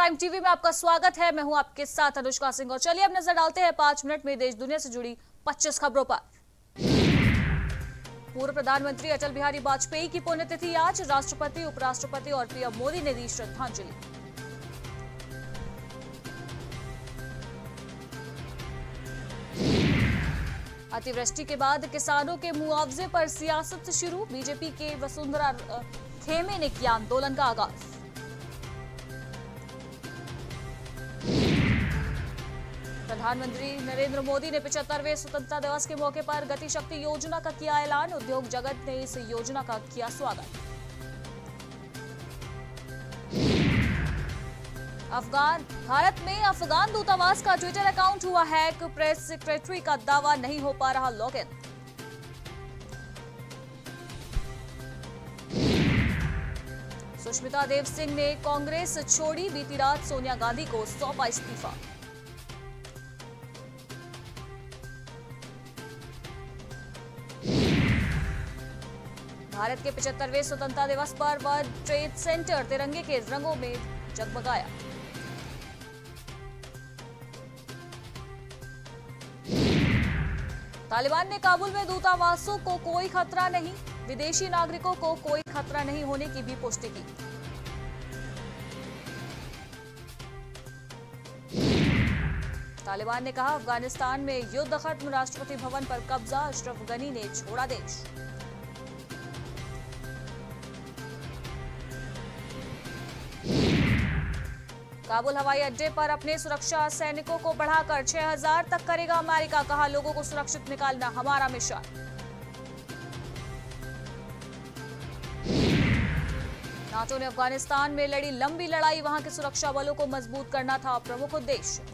Prime TV में आपका स्वागत है। मैं हूं आपके साथ अनुष्का सिंह और चलिए अब नजर डालते हैं 5 मिनट में देश दुनिया से जुड़ी 25 खबरों पर। पूर्व प्रधानमंत्री अटल बिहारी वाजपेयी की पुण्यतिथि आज, राष्ट्रपति, उपराष्ट्रपति और पीएम मोदी ने दी श्रद्धांजलि। अतिवृष्टि के बाद किसानों के मुआवजे पर सियासत शुरू, बीजेपी के वसुंधरा खेमे ने किया आंदोलन का आगाज। प्रधानमंत्री नरेंद्र मोदी ने 75वें स्वतंत्रता दिवस के मौके पर गति शक्ति योजना का किया ऐलान, उद्योग जगत ने इस योजना का किया स्वागत। भारत में अफगान दूतावास का ट्विटर अकाउंट हुआ हैक, प्रेस सेक्रेटरी का दावा नहीं हो पा रहा लॉगिन। सुष्मिता देव सिंह ने कांग्रेस छोड़ी, बीती रात सोनिया गांधी को सौंपा इस्तीफा। भारत के 75वें स्वतंत्रता दिवस पर वर्ल्ड ट्रेड सेंटर तिरंगे के रंगों में जगमगाया। तालिबान ने काबुल में दूतावासों को कोई खतरा नहीं, विदेशी नागरिकों को कोई खतरा नहीं होने की भी पुष्टि की। तालिबान ने कहा अफगानिस्तान में युद्ध खत्म, राष्ट्रपति भवन पर कब्जा, अशरफ गनी ने छोड़ा देश। काबुल हवाई अड्डे पर अपने सुरक्षा सैनिकों को बढ़ाकर 6000 तक करेगा अमेरिका, कहा लोगों को सुरक्षित निकालना हमारा मिशन। नाटो ने अफगानिस्तान में लड़ी लंबी लड़ाई, वहां के सुरक्षा बलों को मजबूत करना था प्रमुख उद्देश्य।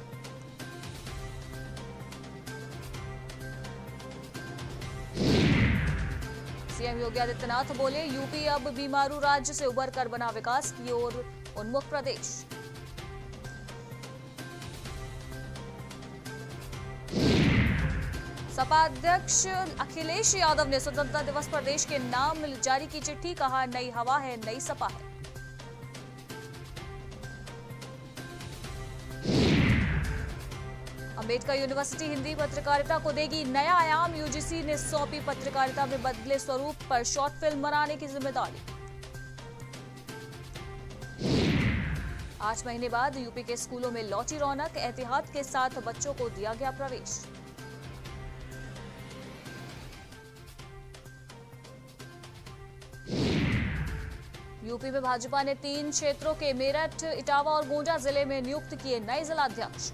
सीएम योगी आदित्यनाथ बोले यूपी अब बीमारू राज्य से उबर कर बना विकास की ओर उन्मुख प्रदेश। सपा अध्यक्ष अखिलेश यादव ने स्वतंत्रता दिवस पर देश के नाम जारी की चिट्ठी, कहा नई हवा है, नई सपा है। अंबेडकर यूनिवर्सिटी हिंदी पत्रकारिता को देगी नया आयाम, यूजीसी ने सौंपी पत्रकारिता में बदले स्वरूप पर शॉर्ट फिल्म बनाने की जिम्मेदारी। 8 महीने बाद यूपी के स्कूलों में लौटी रौनक, एहतियात के साथ बच्चों को दिया गया प्रवेश। यूपी में भाजपा ने 3 क्षेत्रों के मेरठ, इटावा और गोंडा जिले में नियुक्त किए नए जिलाध्यक्ष।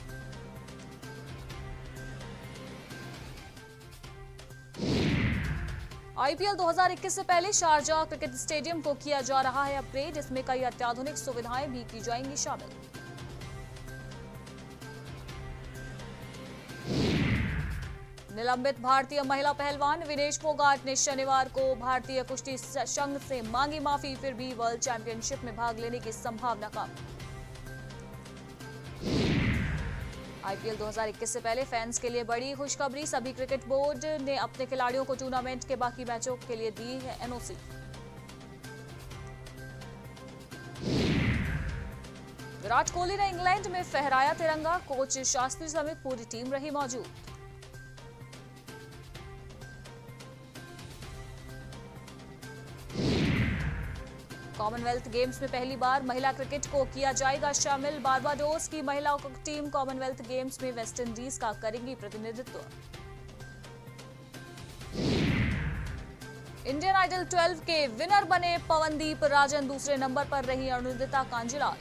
आईपीएल 2021 से पहले शारजाह क्रिकेट स्टेडियम को किया जा रहा है अपग्रेड, इसमें कई अत्याधुनिक सुविधाएं भी की जाएंगी शामिल। निलंबित भारतीय महिला पहलवान विनेश फोगाट ने शनिवार को भारतीय कुश्ती संघ से मांगी माफी, फिर भी वर्ल्ड चैंपियनशिप में भाग लेने की संभावना कम। आईपीएल 2021 से पहले फैंस के लिए बड़ी खुशखबरी, सभी क्रिकेट बोर्ड ने अपने खिलाड़ियों को टूर्नामेंट के बाकी मैचों के लिए दी है एनओसी। विराट कोहली ने इंग्लैंड में फहराया तिरंगा, कोच शास्त्री समेत पूरी टीम रही मौजूद। कॉमनवेल्थ गेम्स में पहली बार महिला क्रिकेट को किया जाएगा शामिल, बारबाडोस की महिला टीम कॉमनवेल्थ गेम्स में वेस्ट इंडीज का करेंगी प्रतिनिधित्व। इंडियन आइडल 12 के विनर बने पवनदीप राजन, दूसरे नंबर पर रही अरुणिता कांजीलाल।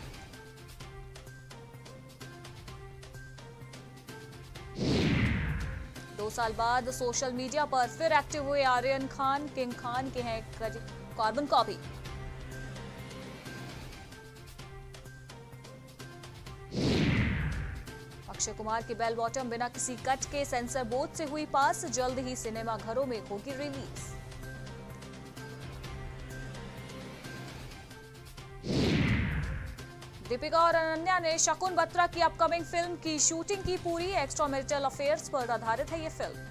दो साल बाद सोशल मीडिया पर फिर एक्टिव हुए आर्यन खान, किंग खान के हैं कार्बन कॉपी। अक्षय कुमार की बेल बॉटम बिना किसी कट के सेंसर बोर्ड से हुई पास, जल्द ही सिनेमा घरों में होगी रिलीज। दीपिका और अनन्या ने शकुन बत्रा की अपकमिंग फिल्म की शूटिंग की पूरी, एक्स्ट्रा मैरिटल अफेयर्स पर आधारित है ये film.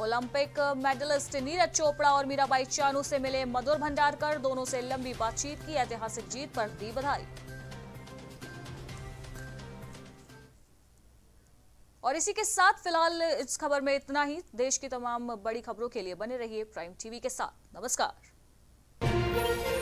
Olympic medallist Neeraj Chopra और मीराबाई चानू से मिले मधुर भंडारकर, दोनों से लंबी बातचीत की, ऐतिहासिक जीत पर दी बधाई। और इसी के साथ फिलहाल इस खबर में इतना ही। देश की तमाम बड़ी खबरों के लिए बने रहिए प्राइम टीवी के साथ। नमस्कार।